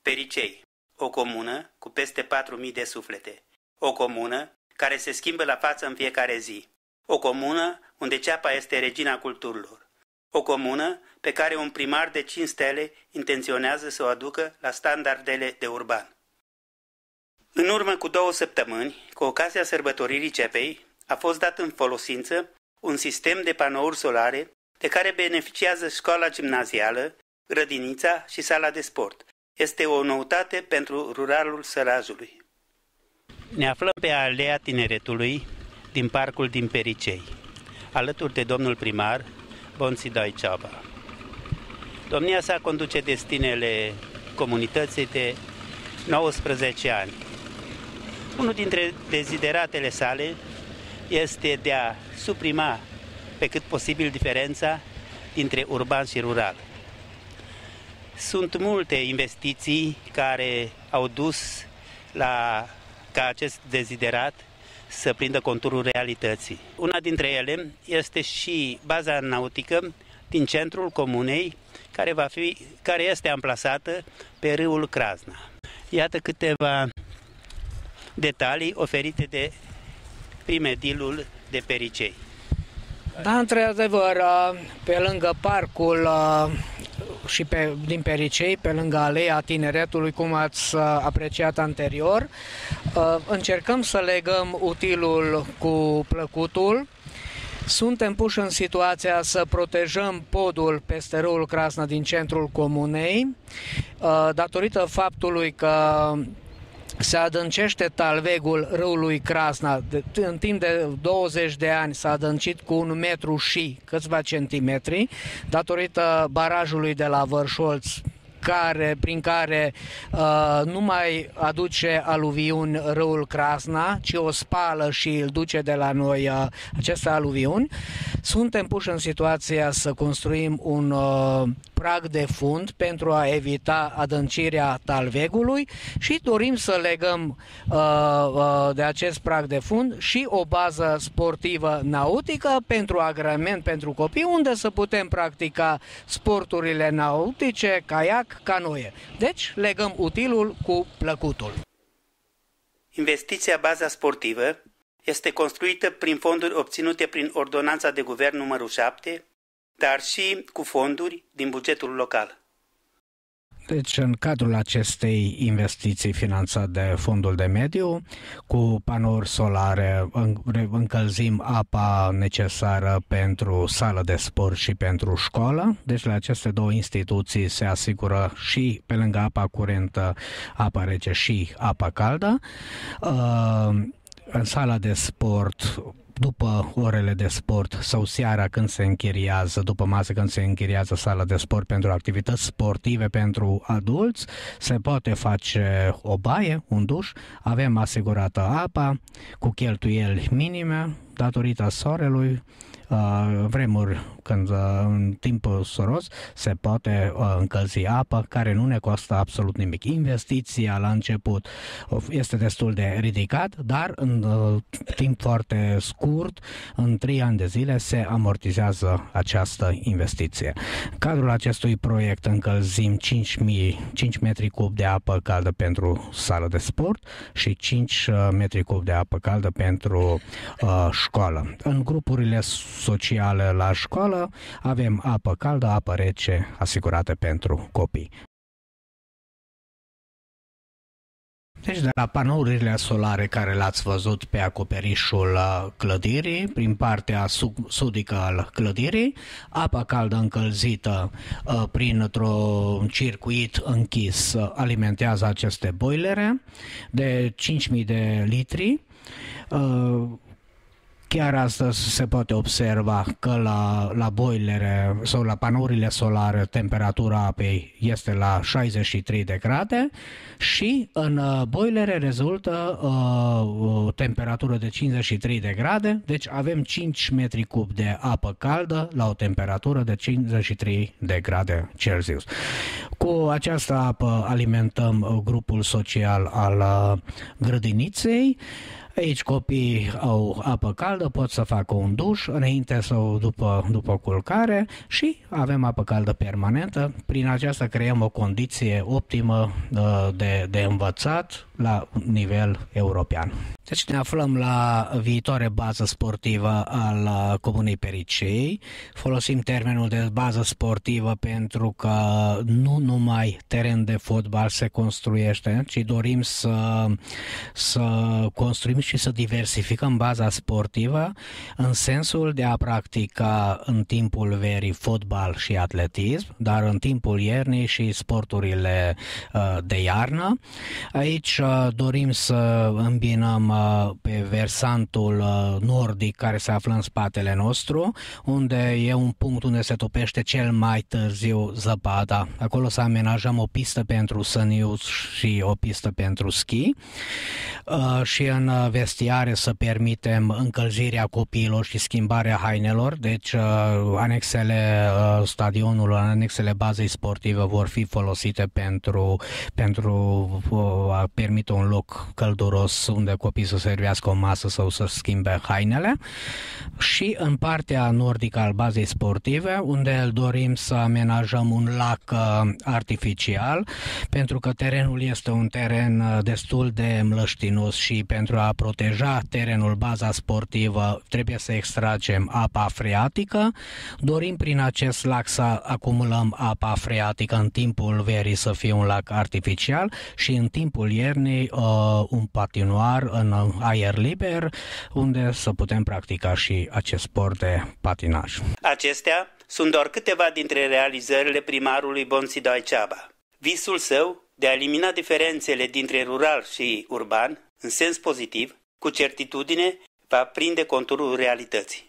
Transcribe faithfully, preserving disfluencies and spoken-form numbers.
Pericei, o comună cu peste patru mii de suflete, o comună care se schimbă la față în fiecare zi, o comună unde ceapa este regina culturilor, o comună pe care un primar de cinci stele intenționează să o aducă la standardele de urban. În urmă cu două săptămâni, cu ocazia sărbătoririi Cepei, a fost dat în folosință un sistem de panouri solare de care beneficiază școala gimnazială, grădinița și sala de sport. Este o noutate pentru ruralul Sărajului. Ne aflăm pe Alea Tineretului din parcul din Pericei, alături de domnul primar Bonsidoi Ceaba. Domnia sa conduce destinele comunității de nouăsprezece ani. Unul dintre dezideratele sale este de a suprima pe cât posibil diferența dintre urban și rural. Sunt multe investiții care au dus la ca acest deziderat să prindă conturul realității. Una dintre ele este și baza nautică din centrul comunei, care, va fi, care este amplasată pe râul Crasna. Iată câteva detalii oferite de primedilul de Pericei. Da, într-adevăr, pe lângă parcul și pe, din Pericei, pe lângă Aleea Tineretului, cum ați apreciat anterior, încercăm să legăm utilul cu plăcutul. Suntem puși în situația să protejăm podul peste râul Crasna din centrul comunei, datorită faptului că se adâncește talvegul râului Crasna. În timp de douăzeci de ani s-a adâncit cu un metru și câțiva centimetri, datorită barajului de la Vărșolț, care, prin care uh, nu mai aduce aluviuni râul Crasna, ci o spală și îl duce de la noi uh, aceste aluviuni. Suntem puși în situația să construim un uh, prag de fund pentru a evita adâncirea talvegului și dorim să legăm uh, uh, de acest prag de fund și o bază sportivă nautică pentru agrement pentru copii, unde să putem practica sporturile nautice, caiac, canoe. Deci legăm utilul cu plăcutul. Investiția baza sportivă este construită prin fonduri obținute prin ordonanța de guvern numărul șapte, dar și cu fonduri din bugetul local. Deci, în cadrul acestei investiții finanțate de Fondul de Mediu, cu panouri solare încălzim apa necesară pentru sală de sport și pentru școală. Deci, la aceste două instituții se asigură și, pe lângă apa curentă, apa rece și apa caldă. În sala de sport, după orele de sport sau seara când se închiriază, după masă când se închiriază sala de sport pentru activități sportive pentru adulți, se poate face o baie, un duș, avem asigurată apa cu cheltuieli minime datorită soarelui, vremuri când în timpul soros se poate încălzi apă care nu ne costă absolut nimic. Investiția la început este destul de ridicat, dar în timp foarte scurt, în trei ani de zile, se amortizează această investiție. În cadrul acestui proiect încălzim cinci mii, cinci metri cub de apă caldă pentru sală de sport și cinci metri cub de apă caldă pentru uh, școală. În grupurile sociale la școală avem apă caldă, apă rece asigurată pentru copii. Deci de la panourile solare care le-ați văzut pe acoperișul clădirii, prin partea sudică al clădirii, apa caldă încălzită printr-un circuit închis alimentează aceste boilere de cinci mii de litri. Chiar astăzi se poate observa că la, la boilere sau la panourile solare temperatura apei este la șaizeci și trei de grade și în boilere rezultă uh, o temperatură de cincizeci și trei de grade, deci avem cinci metri cub de apă caldă la o temperatură de cincizeci și trei de grade Celsius. Cu această apă alimentăm grupul social al grădiniței. Aici copiii au apă caldă, pot să facă un duș înainte sau după, după culcare și avem apă caldă permanentă. Prin aceasta creăm o condiție optimă de, de învățat la nivel european. Deci ne aflăm la viitoare bază sportivă al Comunei Pericei. Folosim termenul de bază sportivă pentru că nu numai teren de fotbal se construiește, ci dorim să, să construim și să diversificăm baza sportivă în sensul de a practica în timpul verii fotbal și atletism, dar în timpul iernii și sporturile de iarnă. Aici dorim să îmbinăm pe versantul nordic care se află în spatele nostru, unde e un punct unde se topește cel mai târziu zăpada. Acolo să amenajăm o pistă pentru săniuț și o pistă pentru schi și în vestiare să permitem încălzirea copiilor și schimbarea hainelor, deci anexele stadionului, anexele bazei sportive vor fi folosite pentru, pentru a permite un loc călduros unde copiii să servească o masă sau să schimbe hainele, și în partea nordică al bazei sportive, unde dorim să amenajăm un lac artificial, pentru că terenul este un teren destul de mlăștinos și pentru a proteja terenul, baza sportivă, trebuie să extragem apa freatică. Dorim prin acest lac să acumulăm apa freatică în timpul verii să fie un lac artificial și în timpul iernii uh, un patinoar în aer liber unde să putem practica și acest sport de patinaj. Acestea sunt doar câteva dintre realizările primarului Bonsidoi Ceaba. Visul său de a elimina diferențele dintre rural și urban, în sens pozitiv, cu certitudine va prinde conturul realității.